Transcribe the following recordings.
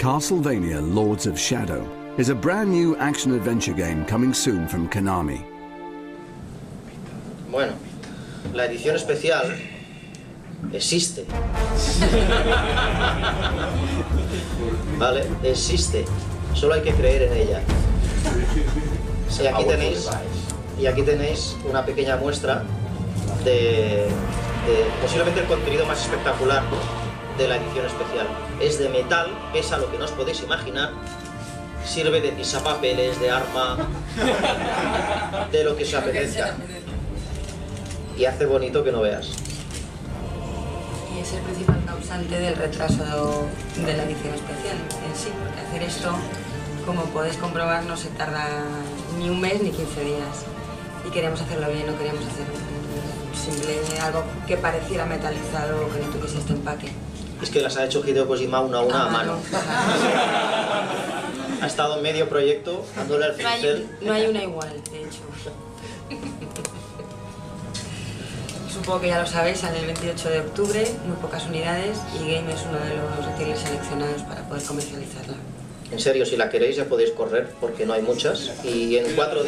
Castlevania Lords of Shadow is a brand new action-adventure game coming soon from Konami. Bueno, la edición especial existe. Vale, existe. Solo hay que creer en ella. Y aquí tenéis una pequeña muestra de posiblemente el contenido más espectacular de la edición especial. Es de metal, pesa lo que no os podéis imaginar, sirve de pisapapeles, de arma, de lo que se apetezca. Y hace bonito que no veas. Y es el principal causante del retraso de la edición especial en sí, porque hacer esto, como podéis comprobar, no se tarda ni un mes ni 15 días. Y queríamos hacerlo bien, no queríamos hacer algo que pareciera metalizado o que no tuviese este empaque. Es que las ha hecho Hideo Kojima una a mano. Ha estado en medio proyecto dándole al pincel. No hay una igual, de hecho. Supongo que ya lo sabéis, sale el 28 de octubre, muy pocas unidades, y Game es uno de los retailers seleccionados para poder comercializarla. En serio, si la queréis ya podéis correr, porque no hay muchas, y en 4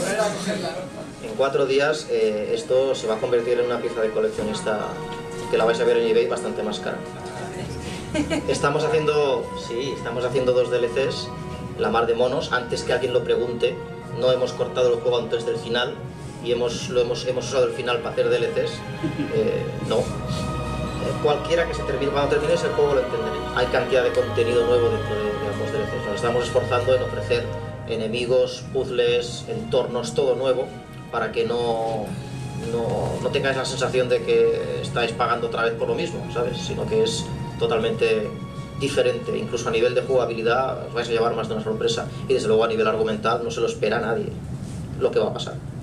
días esto se va a convertir en una pieza de coleccionista que la vais a ver en eBay bastante más cara. Estamos haciendo 2 DLCs, la mar de monos, antes que alguien lo pregunte. No hemos cortado el juego antes del final y hemos usado el final para hacer DLCs. No. Cualquiera que se termine, cuando termines el juego lo entenderéis. Hay cantidad de contenido nuevo dentro de ambos DLCs. Nos estamos esforzando en ofrecer enemigos, puzzles, entornos, todo nuevo, para que no tengáis la sensación de que estáis pagando otra vez por lo mismo, ¿sabes? Sino que es totalmente diferente, incluso a nivel de jugabilidad os vais a llevar más de una sorpresa, y desde luego a nivel argumental no se lo espera a nadie lo que va a pasar.